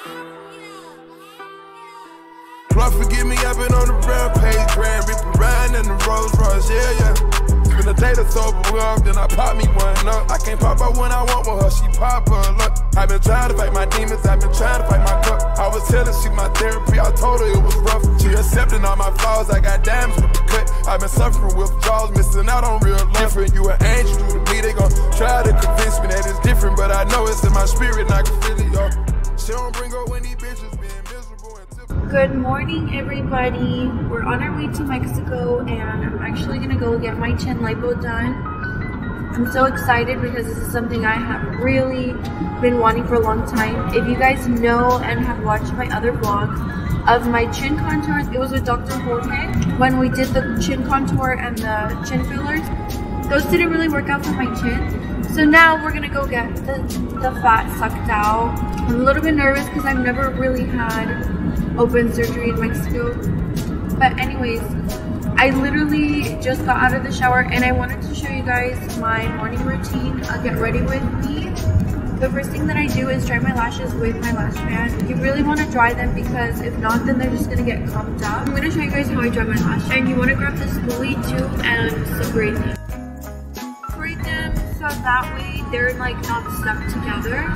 Lord forgive me, I've been on the rampage, grand ripping around in the Rolls Royce, yeah. Spend a day to sober up, then I pop me one up. I can't pop her when I want with her, she pop her up. I've been trying to fight my demons, I've been trying to fight my cup. I was telling she my therapy, I told her it was rough. She accepting all my flaws, I got diamonds with the cut. I've been suffering with jaws, missing out on real love. Different, you an angel to me, they gon' try to convince me that it's different, but I know it's in my spirit and I can feel it, y'all. She don't bring up when these bitches being miserable and typical. Good morning, everybody. We're on our way to Mexico and I'm actually gonna go get my chin lipo done. I'm so excited because this is something I have really been wanting for a long time. If you guys know and have watched my other vlogs of my chin contours, it was with Dr. Jorge when we did the chin contour and the chin fillers. Those didn't really work out for my chin. So now we're gonna go get the fat sucked out. I'm a little bit nervous because I've never really had open surgery in Mexico. But anyways, I literally just got out of the shower and I wanted to show you guys my morning routine. I'll get ready with me. The first thing that I do is dry my lashes with my lash band. You really want to dry them because if not, then they're just going to get clumped up. I'm going to show you guys how I dry my lashes. And you want to grab this spoolie too and separate them. Separate them so that way they're like not stuck together.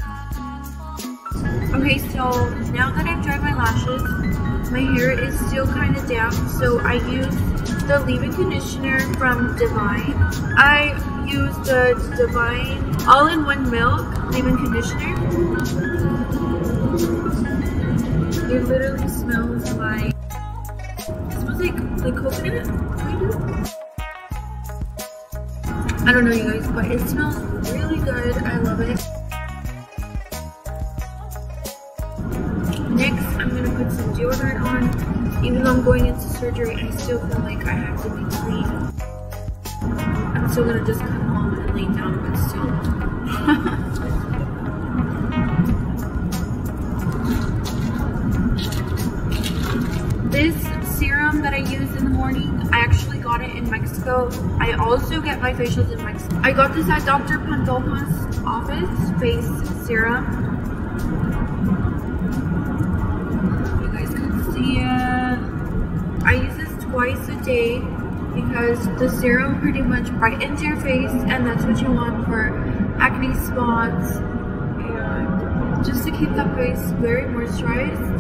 Okay, so now that I've dried my lashes, my hair is still kind of damp, so I use the leave-in conditioner from Divine. I use the Divine all-in-one milk leave-in conditioner. It literally smells like, coconut, kind of. I don't know, you guys, but it smells really good. I love it. Next, I'm going to put some deodorant on. Even though I'm going into surgery, I still feel like I have to be clean. I'm still going to just come home and lay down, but still. This serum that I use in the morning, I actually got it in Mexico. I also get my facials in Mexico. I got this at Dr. Pantoja's office, face serum. I use this twice a day because the serum pretty much brightens your face and that's what you want for acne spots and just to keep the face very moisturized.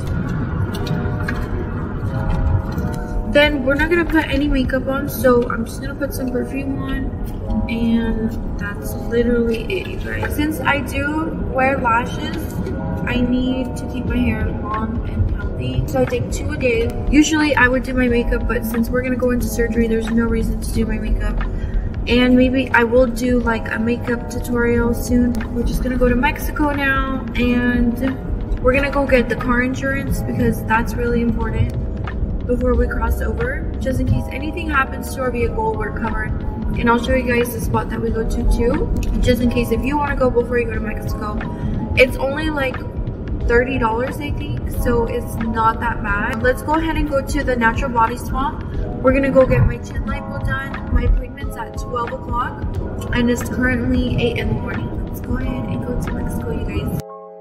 Then we're not going to put any makeup on, so I'm just going to put some perfume on and that's literally it, you guys. Since I do wear lashes, I need to keep my hair long and healthy, so I take 2 a day. Usually I would do my makeup, but since we're gonna go into surgery, there's no reason to do my makeup. And maybe I will do like a makeup tutorial soon. We're just gonna go to Mexico now, and we're gonna go get the car insurance because that's really important before we cross over, just in case anything happens to our vehicle, we're covered. And I'll show you guys the spot that we go to too, just in case if you want to go before you go to Mexico. It's only like $30, I think, so it's not that bad. Let's go ahead and go to the Natural Body Spa. We're gonna go get my chin lipo done. My appointment's at 12 o'clock and it's currently 8 in the morning. Let's go ahead and go to Mexico, you guys.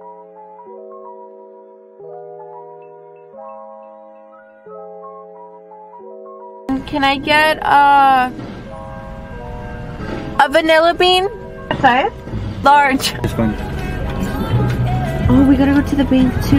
Can I get a vanilla bean? What size? Large. It's fine. Oh, we gotta go to the bank too.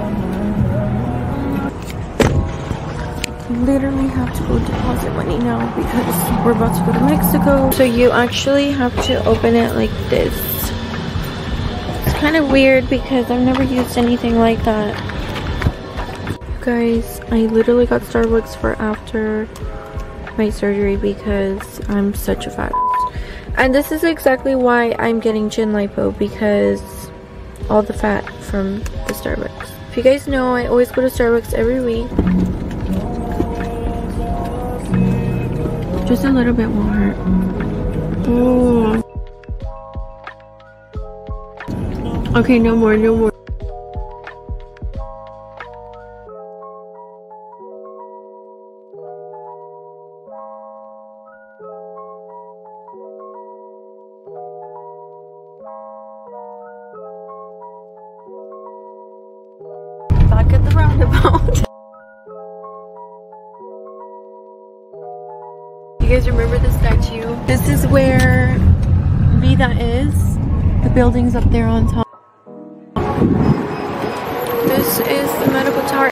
Literally have to go deposit money now because we're about to go to Mexico. So you actually have to open it like this. It's kind of weird because I've never used anything like that. Guys, I literally got Starbucks for after my surgery because I'm such a fat ass. And this is exactly why I'm getting chin lipo, because all the fat from the Starbucks. If you guys know, I always go to Starbucks every week. Just a little bit won't hurt. Oh. Okay, no more, no more. the roundabout. You guys remember the statue? This is where Vida is. The building's up there on top. This is the medical tower.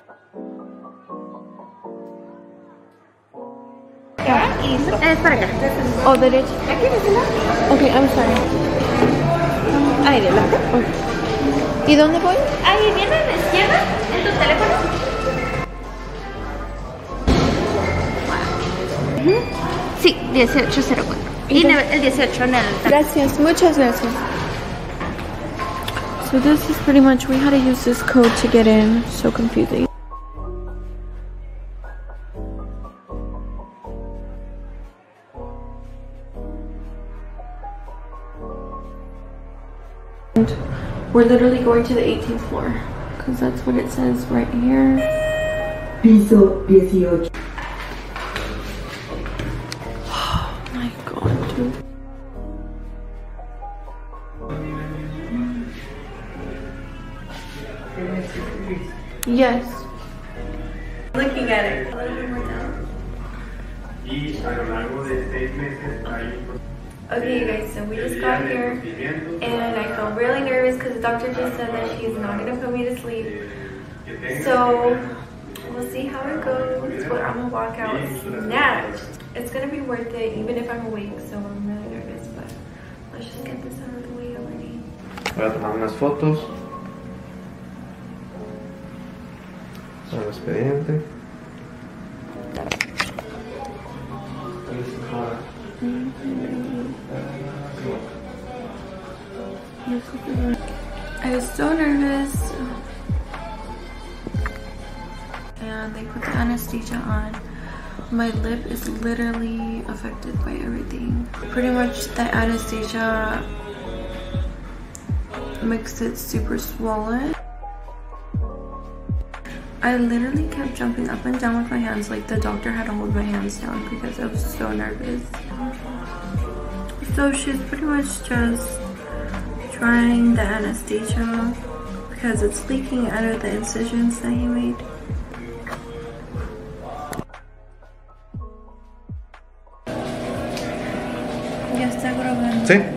Oh, derecha. Okay, I'm sorry. Ahí adelante. ¿Y dónde voy? Ahí viene a la izquierda, en tu teléfono. Sí, 1804. Y el 18 en el... Gracias, muchas gracias. So this is pretty much, we had to use this code to get in. So confusing. And we're literally going to the 18th floor because that's what it says right here. Piso 18. Oh my god, dude. Yes. Looking at it. A little bit more down. Okay, you guys, so we just got here and I felt really nervous because the doctor just said that she's not going to put me to sleep. So we'll see how it goes, but I'm going to walk out snatched. It's going to be worth it even if I'm awake, so I'm really nervous, but let's just get this out of the way already. Voy a tomar unas fotos. Para el expediente. I was so nervous and they put the anesthesia on. My lip is literally affected by everything. Pretty much the anesthesia makes it super swollen. I literally kept jumping up and down with my hands, like the doctor had to hold my hands down because I was so nervous. So she's pretty much just trying the anesthesia because it's leaking out of the incisions that he made. Ya está grabando. Sí.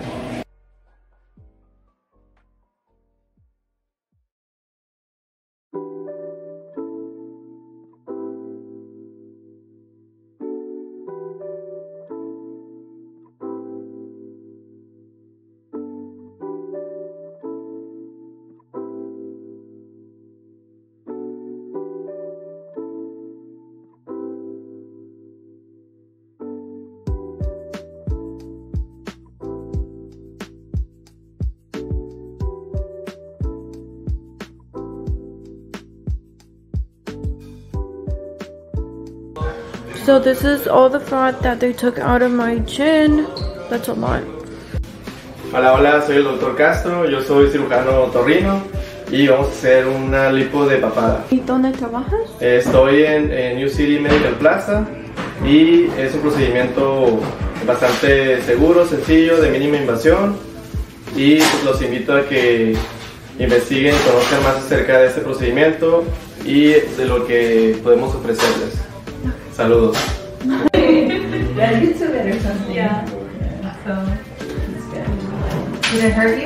So this is all the fat that they took out of my chin. That's a lot. Hola, hola, soy el Dr. Castro, yo soy cirujano otorrino y vamos a hacer una lipo de papada. ¿Y dónde trabajas? Estoy en New City Medical Plaza y es un procedimiento bastante seguro, sencillo, de mínima invasión y pues los invito a que investiguen y conozcan más acerca de este procedimiento y de lo que podemos ofrecerles. Saludos. That gets it or something. Yeah. So, it's good. Did it hurt you?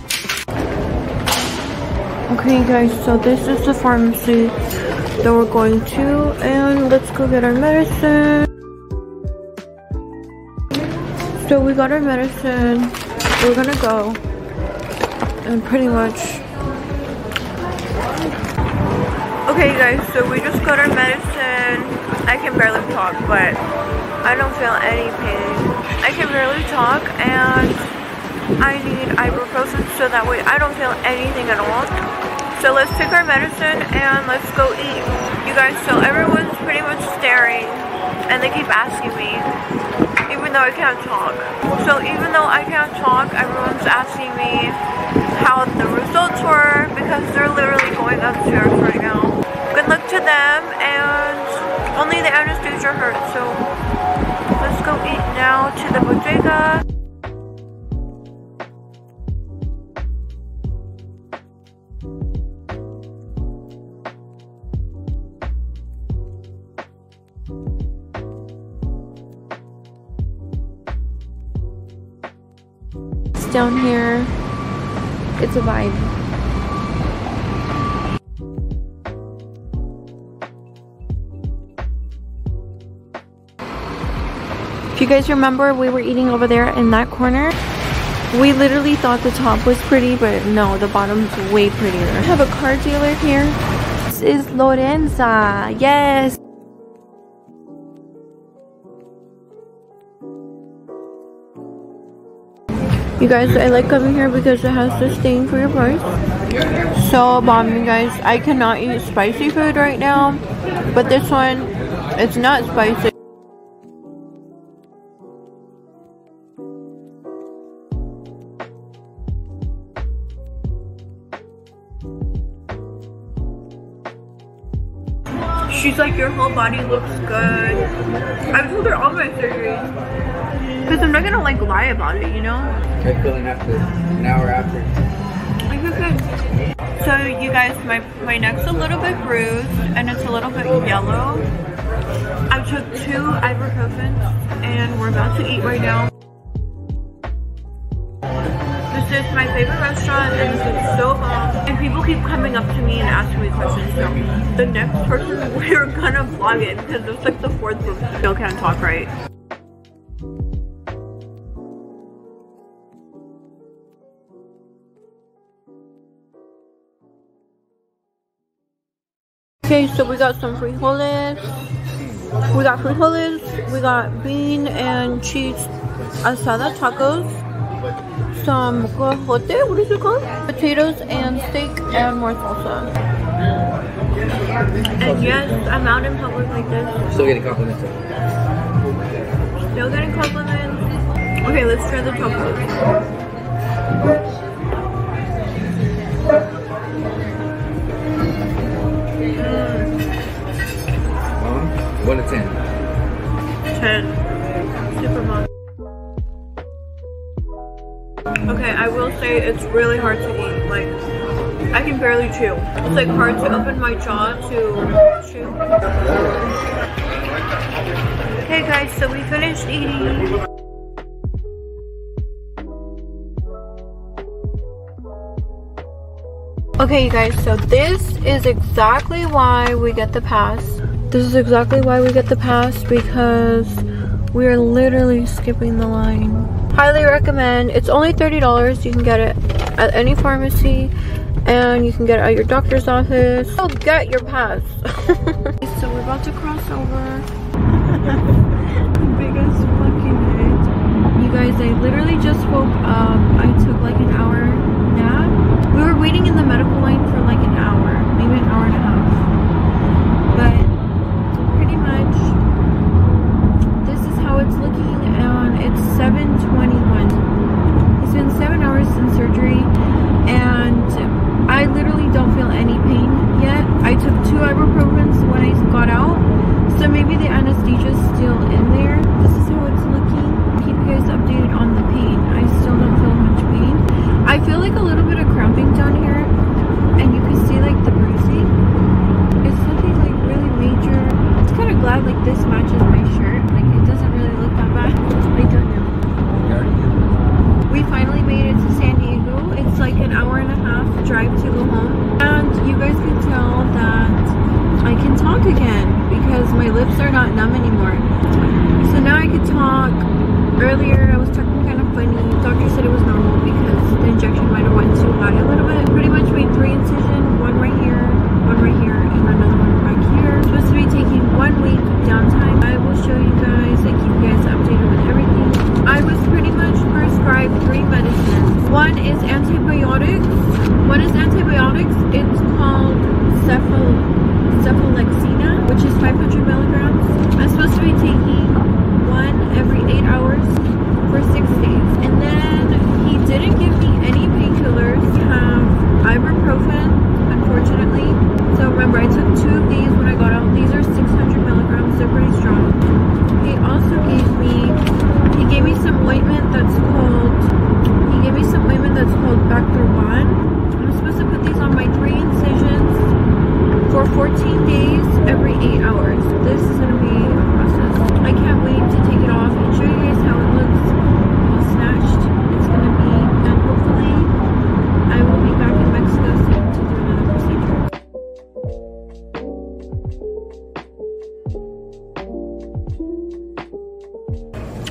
Okay guys, so this is the pharmacy that we're going to, and let's go get our medicine. So we got our medicine, we're gonna go, and pretty much. Okay guys, so we just got our medicine. I can barely talk, but I don't feel any pain. I can barely talk, and I need ibuprofen so that way I don't feel anything at all. So let's take our medicine and let's go eat. You guys, so everyone's pretty much staring and they keep asking me, even though I can't talk. So even though I can't talk, everyone's asking me how the results were because they're literally going upstairs right now. Good luck to them, and only the anesthesia hurts, so let's go eat now to the bodega. down here. It's a vibe. If you guys remember, we were eating over there in that corner. We literally thought the top was pretty, but no, the bottom's way prettier. I have a car dealer here. This is Lorenza. Yes. You guys, I like coming here because it has this thing for your price. So bomb, you guys. I cannot eat spicy food right now, but this one, it's not spicy. She's like, your whole body looks good. I've told her all my surgeries. Because I'm not gonna like lie about it, you know? How are you feeling after, an hour after? I feel good. So you guys, my neck's a little bit bruised and it's a little bit yellow. I took 2 ibuprofen and we're about to eat right now. This is my favorite restaurant and this is so bomb. And people keep coming up to me and asking me questions. So the next person, we're gonna vlog it because it's like the 4th book. Still can't talk right. Okay, so we got some frijoles. We got frijoles. We got bean and cheese asada tacos. Some cojote, what is it called? Potatoes and steak and more salsa. And yes, I'm out in public like this. Still getting compliments. Still getting compliments. Okay, let's try the tacos. 1 to 10. 10. Super bomb. Okay, I will say it's really hard to eat. Like, I can barely chew. It's like hard to open my jaw to chew. Okay guys, so we finished eating. Okay you guys, so this is exactly why we get the pass. This is exactly why we get the pass, because we are literally skipping the line. Highly recommend. It's only $30. You can get it at any pharmacy and you can get it at your doctor's office. So get your pass. So we're about to cross over. The biggest fucking hit. You guys, I literally just woke up. I took like an hour nap. We were waiting in the medical line for like an hour, maybe an hour and a half. But pretty much this is how it's looking, and it's 7:21. It's been 7 hours since surgery and I literally don't feel any pain yet. I took 2 ibuprofen when I got out, so maybe the anesthesia is still in there. This is how it's looking. Keep you guys updated on the pain. I still don't feel much pain. I feel like a little bit of cramping down here and you can see like the bruising. It's looking like really major. I'm kind of glad like this matches my shirt. Like it doesn't really look that bad. I don't know. We finally made it to San Diego. It's like an hour and a half drive to go home. And you guys can tell that I can talk again because my lips are not numb anymore. So now I can talk. Earlier I was talking kind of funny. The doctor said it was normal because the injection might have went too high a little bit. Pretty much made 3 incisions, one right here, and another one back here. I'm supposed to be taking 1 week downtime. I will show you guys and keep you guys updated with everything. I was pretty much prescribed 3 medicines. One is antibiotics. It's called cephalexina, which is 500 milligrams. I'm supposed to be taking 1 every 8 hours for 6 days. And then he didn't give me any painkillers. I have ibuprofen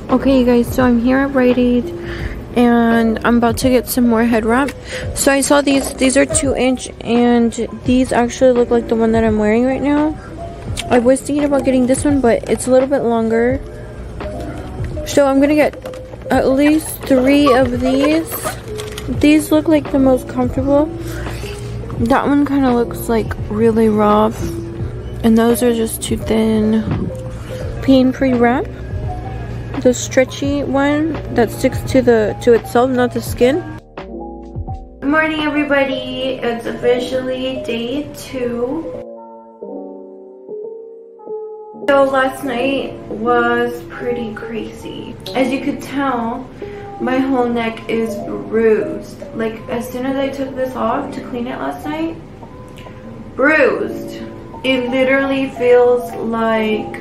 Okay, you guys, so I'm here at Rite Aid and I'm about to get some more head wrap. So I saw these are 2-inch, and these actually look like the one that I'm wearing right now. I was thinking about getting this one, but it's a little bit longer. So I'm gonna get at least 3 of these. These look like the most comfortable. That one kind of looks like really rough, and those are just too thin. Pain-free wrap. The stretchy one that sticks to itself, not the skin. Good morning, everybody. It's officially day 2. So last night was pretty crazy. As you could tell, my whole neck is bruised. Like, as soon as I took this off to clean it last night, bruised. It literally feels like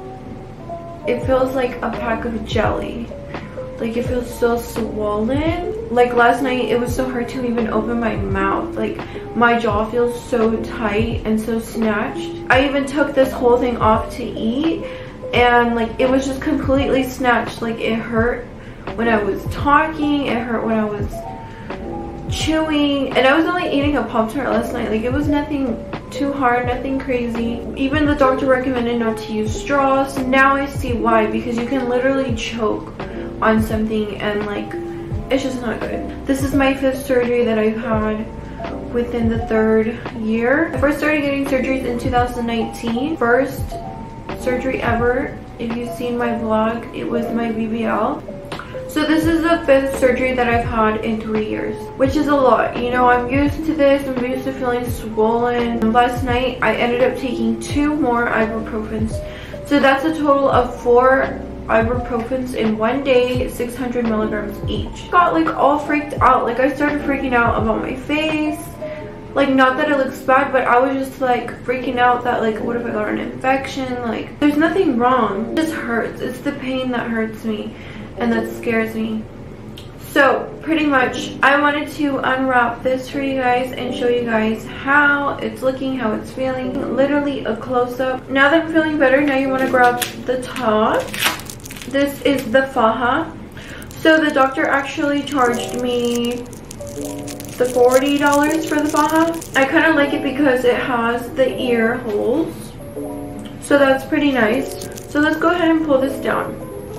a pack of jelly. Like, it feels so swollen. Like, last night it was so hard to even open my mouth. Like, my jaw feels so tight and so snatched. I even took this whole thing off to eat, and like, it was just completely snatched. Like, it hurt when I was talking, it hurt when I was chewing, and I was only eating a Pop-Tart last night. Like, it was nothing too hard, nothing crazy. Even the doctor recommended not to use straws. Now I see why, because you can literally choke on something and like, it's just not good. This is my 5th surgery that I've had within the 3rd year. I first started getting surgeries in 2019. First surgery ever. If you've seen my vlog, it was my BBL. So this is the 5th surgery that I've had in 3 years, which is a lot. You know, I'm used to this. I'm used to feeling swollen. Last night, I ended up taking 2 more ibuprofens. So that's a total of 4 ibuprofens in one day, 600 milligrams each. Got like all freaked out. Like, I started freaking out about my face. Like, not that it looks bad, but I was just like freaking out that like, what if I got an infection? Like, there's nothing wrong. It just hurts. It's the pain that hurts me and that scares me. So pretty much I wanted to unwrap this for you guys and show you guys how it's looking, how it's feeling. Literally a close-up. Now that I'm feeling better, now you want to grab the top. This is the faja. So the doctor actually charged me the $40 for the faja. I kind of like it because it has the ear holes, so that's pretty nice. So let's go ahead and pull this down.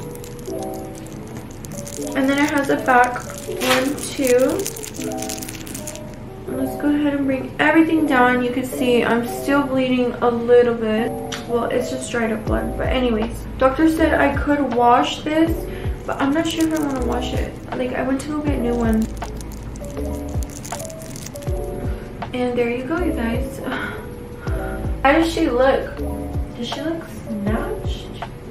And then it has a back one too. Let's go ahead and bring everything down. You can see I'm still bleeding a little bit. Well, it's just straight up blood. But anyways, doctor said I could wash this, but I'm not sure if I want to wash it. Like, I went to go get new ones. And there you go, you guys. How does she look? Does she look snatched?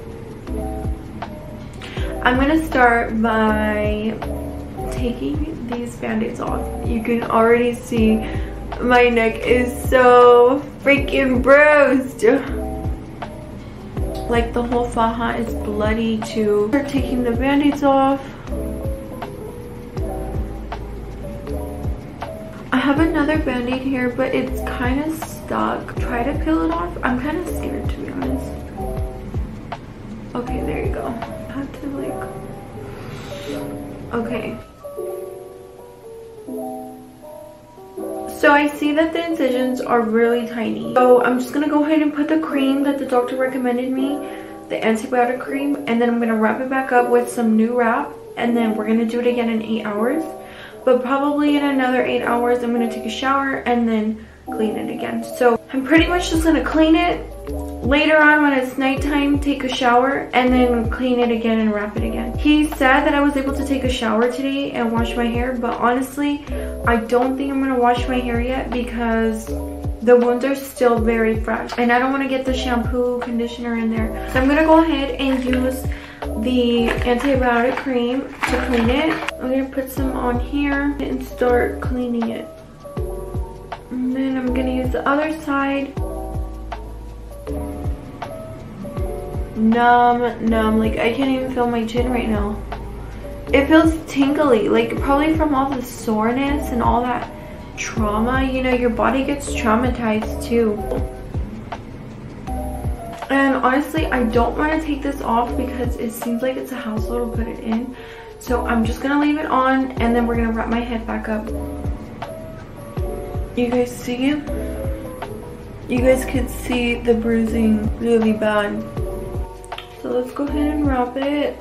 I'm gonna start by taking these band-aids off. You can already see my neck is so freaking bruised. Like, the whole faja is bloody too. Start taking the band-aids off. I have another band-aid here, but it's kind of stuck. Try to peel it off. I'm kind of scared, to be honest. Okay, there you go. I have to like, okay. So I see that the incisions are really tiny. So I'm just gonna go ahead and put the cream that the doctor recommended me, the antibiotic cream, and then I'm gonna wrap it back up with some new wrap, and then we're gonna do it again in 8 hours. But probably in another 8 hours, I'm gonna take a shower and then clean it again. So I'm pretty much just gonna clean it. Later on, when it's nighttime, take a shower and then clean it again and wrap it again. He said that I was able to take a shower today and wash my hair, but honestly, I don't think I'm gonna wash my hair yet because the wounds are still very fresh and I don't want to get the shampoo, conditioner in there. So I'm gonna go ahead and use the antibiotic cream to clean it. I'm gonna put some on here and start cleaning it. And then I'm gonna use the other side. Numb, like I can't even feel my chin right now. It feels tingly, like probably from all the soreness and all that trauma. You know, your body gets traumatized too. And honestly, I don't want to take this off because it seems like it's a hassle to put it in. So I'm just gonna leave it on, and then we're gonna wrap my head back up. You guys see? You guys could see the bruising really bad. So let's go ahead and wrap it.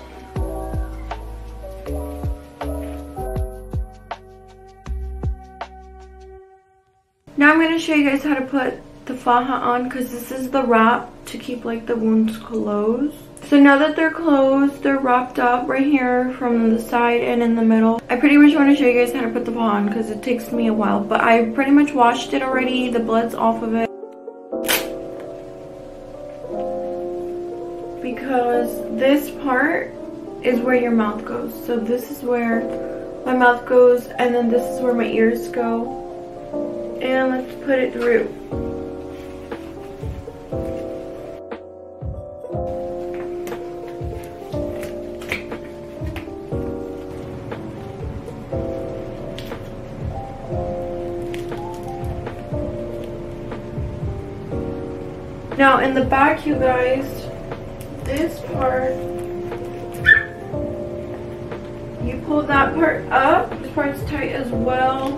Now I'm going to show you guys how to put the faja on, because this is the wrap to keep like the wounds closed. So now that they're closed, they're wrapped up right here from the side and in the middle. I pretty much want to show you guys how to put the faja on because it takes me a while, but I pretty much washed it already. The blood's off of it. Because this part is where your mouth goes. So this is where my mouth goes, and then this is where my ears go. And let's put it through. Now in the back, you guys, this part, you pull that part up. This part's tight as well.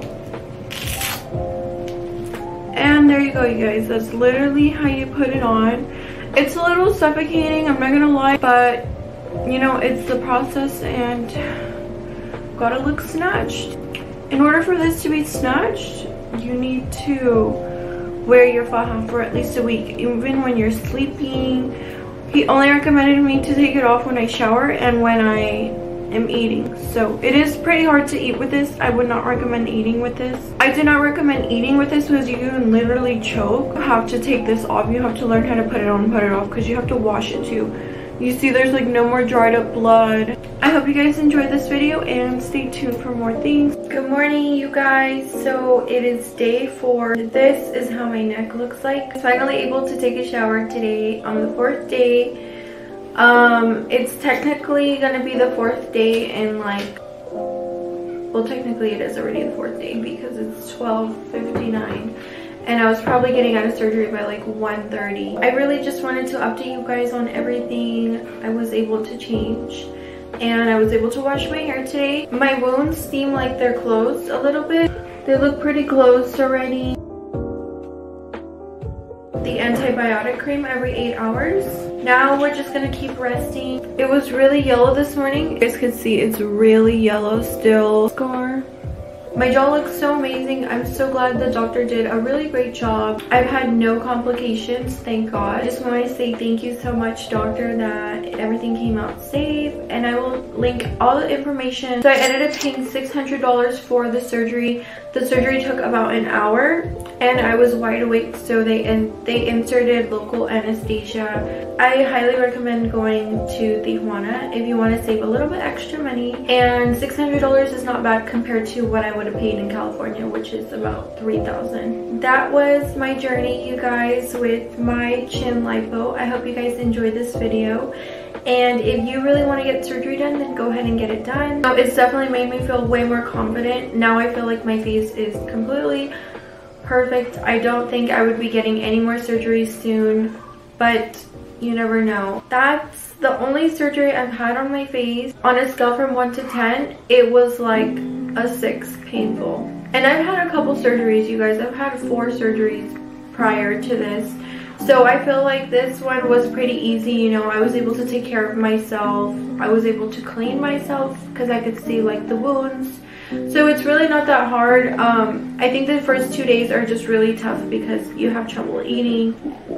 And there you go, you guys. That's literally how you put it on. It's a little suffocating, I'm not gonna lie, but you know, it's the process and gotta look snatched. In order for this to be snatched, you need to wear your faja for at least a week, even when you're sleeping. He only recommended me to take it off when I shower and when I am eating. So it is pretty hard to eat with this. I would not recommend eating with this. I do not recommend eating with this because you can literally choke. You have to take this off. You have to learn how to put it on and put it off because you have to wash it too. You see there's like no more dried up blood. I hope you guys enjoyed this video and stay tuned for more things. Good morning, you guys. So it is day 4. This is how my neck looks like. I was finally able to take a shower today on the 4th day. It's technically gonna be the 4th day in like, well, technically it is already the 4th day because it's 12:59 and I was probably getting out of surgery by like 1:30. I really just wanted to update you guys on everything I was able to change, and I was able to wash my hair today. My wounds seem like they're closed a little bit. They look pretty closed already. The antibiotic cream every 8 hours. Now we're just gonna keep resting. It was really yellow this morning. You guys can see it's really yellow still. Scar. My jaw looks so amazing. I'm so glad the doctor did a really great job. I've had no complications, thank God. I just want to say thank you so much, doctor, that everything came out safe, and I will link all the information. So I ended up paying $600 for the surgery. The surgery took about an hour and I was wide awake, so they inserted local anesthesia. I highly recommend going to Tijuana if you want to save a little bit extra money, and $600 is not bad compared to what I would have paid in California, which is about $3,000. That was my journey, you guys, with my chin lipo. I hope you guys enjoyed this video. And if you really want to get surgery done, then go ahead and get it done. So it's definitely made me feel way more confident. Now I feel like my face is completely perfect. I don't think I would be getting any more surgeries soon, but you never know. That's the only surgery I've had on my face. On a scale from 1 to 10, it was like a 6 painful. And I've had a couple surgeries, you guys. I've had 4 surgeries prior to this. So I feel like this one was pretty easy. You know, I was able to take care of myself. I was able to clean myself because I could see like the wounds. So it's really not that hard. I think the first 2 days are just really tough because you have trouble eating.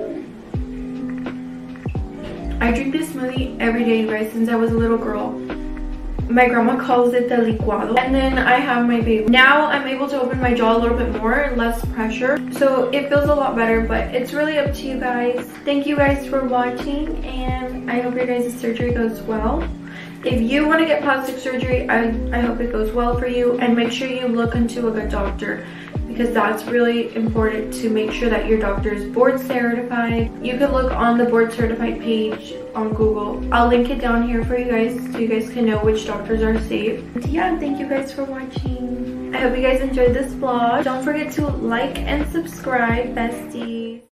I drink this smoothie every day, you guys, since I was a little girl. My grandma calls it the licuado. And then I have my baby. Now I'm able to open my jaw a little bit more, less pressure. So it feels a lot better, but it's really up to you guys. Thank you guys for watching, and I hope your guys' surgery goes well. If you want to get plastic surgery, I hope it goes well for you, and make sure you look into a good doctor, because that's really important to make sure that your doctor is board certified. You can look on the board certified page on Google. I'll link it down here for you guys so you guys can know which doctors are safe. And yeah, thank you guys for watching. I hope you guys enjoyed this vlog. Don't forget to like and subscribe, besties.